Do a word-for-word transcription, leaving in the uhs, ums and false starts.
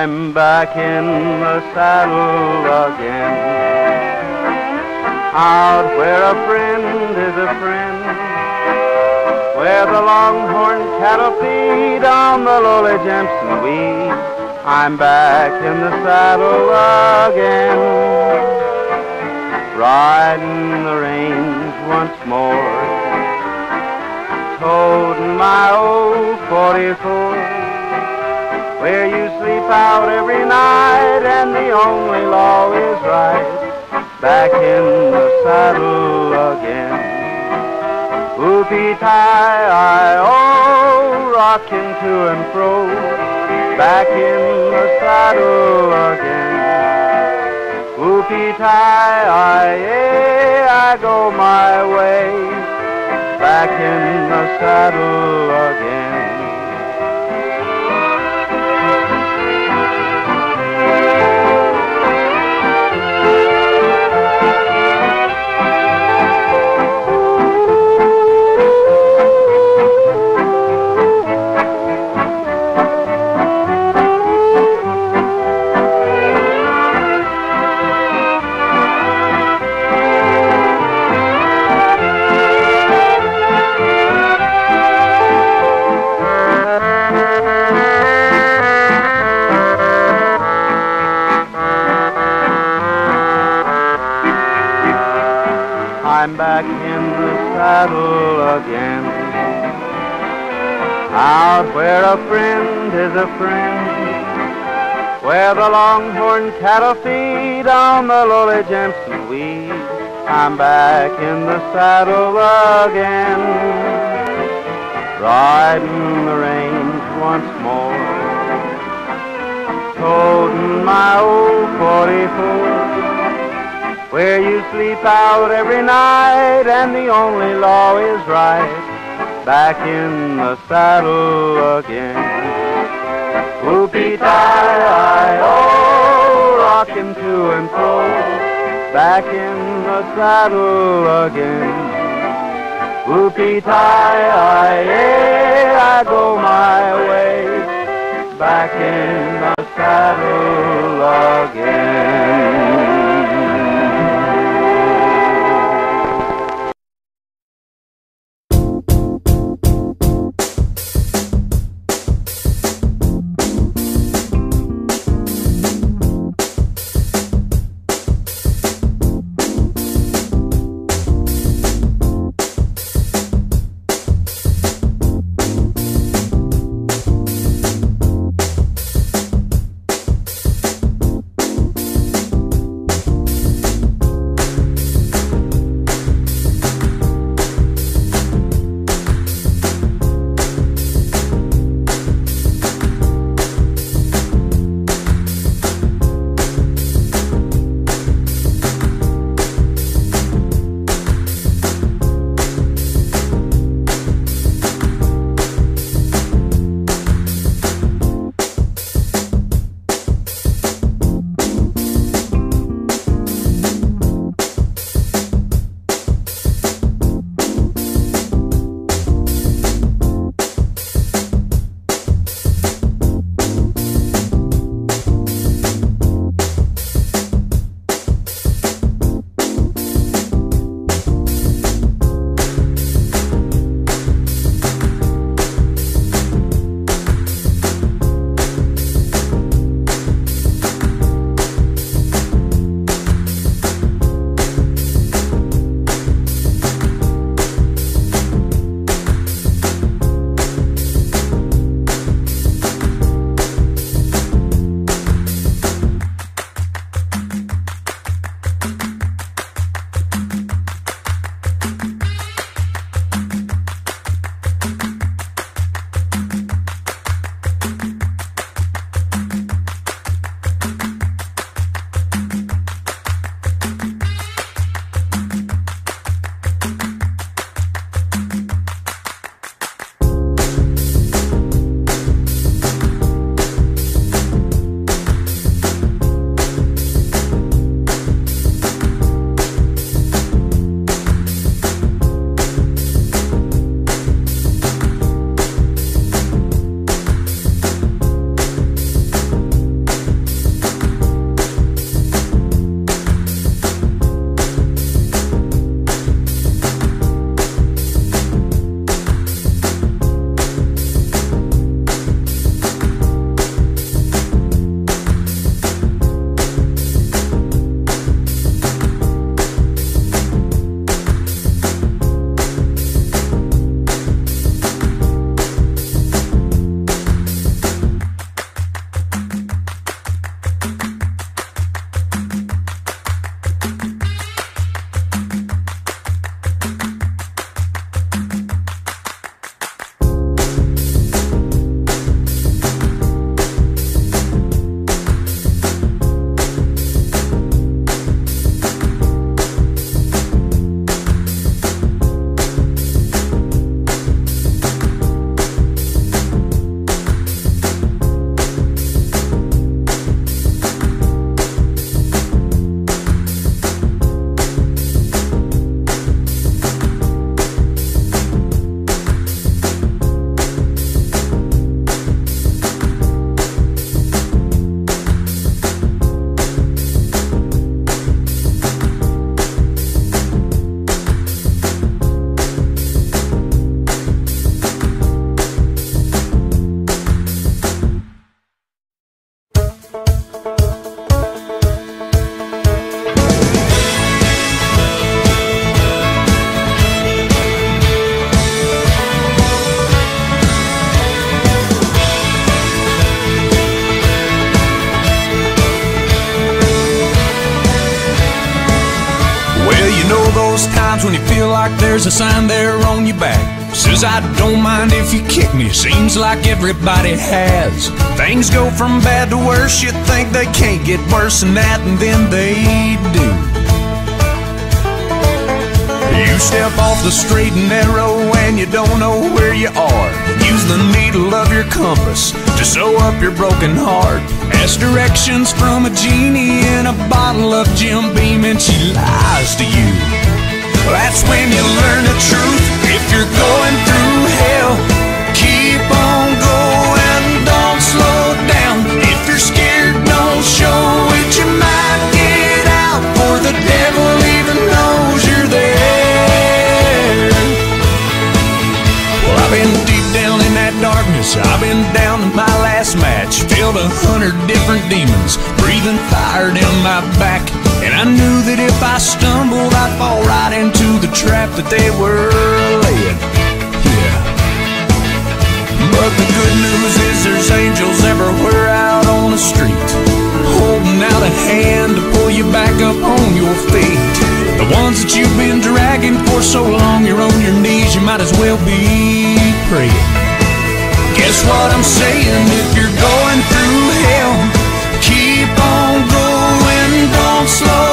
I'm back in the saddle again, out where a friend is a friend, where the longhorn cattle feed on the lowly Jemson weed. I'm back in the saddle again, riding the range once more, toting my old forty-four, where you sleep out every night and the only law is right. Back in the saddle again, whoopee-tie-I-oh, rocking to and fro. Back in the saddle again, whoopee-tie-I-eh, I go my way. Back in the saddle again. I'm back in the saddle again, out where a friend is a friend, where the longhorn cattle feed on the lowly Jemson weed. I'm back in the saddle again, riding the range once more, toting my old forty-four, where you sleep out every night and the only law is right. Back in the saddle again, whoopee-tie-I-oh, rocking to and fro. Back in the saddle again, whoopee-tie-I-eh, I go my way. Back in the saddle again. You know those times when you feel like there's a sign there on your back says I don't mind if you kick me, seems like everybody has. Things go from bad to worse, you think they can't get worse than that, and then they do. You step off the straight and narrow and you don't know where you are. Use the needle of your compass to sew up your broken heart. Ask directions from a genie in a bottle of Jim Beam and she lies to you. That's when you learn the truth. If you're going through hell, keep on going, don't slow down. If you're scared, don't show it, you might get out, for the devil even knows you're there. Well, I've been deep down in that darkness, I've been down to my last match, filled a hundred different demons, breathing fire down my back. And I knew that if I stumbled, I'd fall right into the trap that they were laying. Yeah. But the good news is there's angels everywhere out on the street, holding out a hand to pull you back up on your feet. The ones that you've been dragging for so long, you're on your knees, you might as well be praying. Guess what I'm saying? If you're going through hell, keep on going, don't slow